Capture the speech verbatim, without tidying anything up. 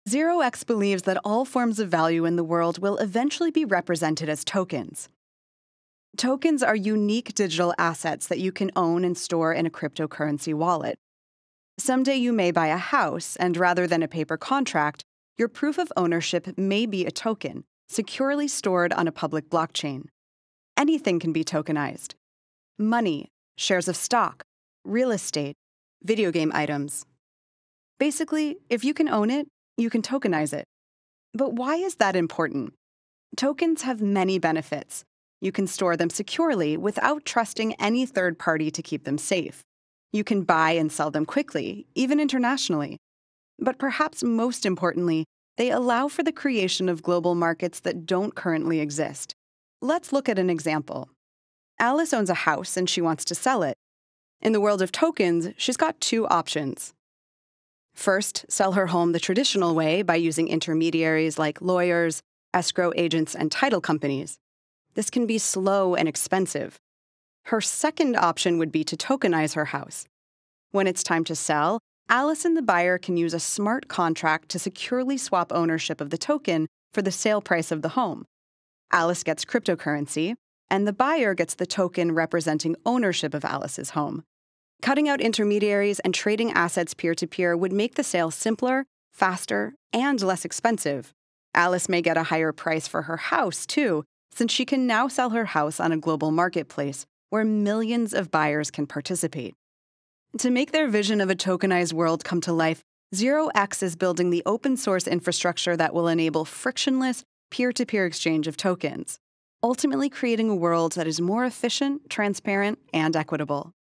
Zero X believes that all forms of value in the world will eventually be represented as tokens. Tokens are unique digital assets that you can own and store in a cryptocurrency wallet. Someday you may buy a house, and rather than a paper contract, your proof of ownership may be a token, securely stored on a public blockchain. Anything can be tokenized. Money, shares of stock, real estate, video game items. Basically, if you can own it, you can tokenize it. But why is that important? Tokens have many benefits. You can store them securely without trusting any third party to keep them safe. You can buy and sell them quickly, even internationally. But perhaps most importantly, they allow for the creation of global markets that don't currently exist. Let's look at an example. Alice owns a house and she wants to sell it. In the world of tokens, she's got two options. First, sell her home the traditional way by using intermediaries like lawyers, escrow agents, and title companies. This can be slow and expensive. Her second option would be to tokenize her house. When it's time to sell, Alice and the buyer can use a smart contract to securely swap ownership of the token for the sale price of the home. Alice gets cryptocurrency, and the buyer gets the token representing ownership of Alice's home. Cutting out intermediaries and trading assets peer-to-peer would make the sale simpler, faster, and less expensive. Alice may get a higher price for her house, too, since she can now sell her house on a global marketplace where millions of buyers can participate. To make their vision of a tokenized world come to life, Zero X is building the open-source infrastructure that will enable frictionless, peer-to-peer exchange of tokens, ultimately creating a world that is more efficient, transparent, and equitable.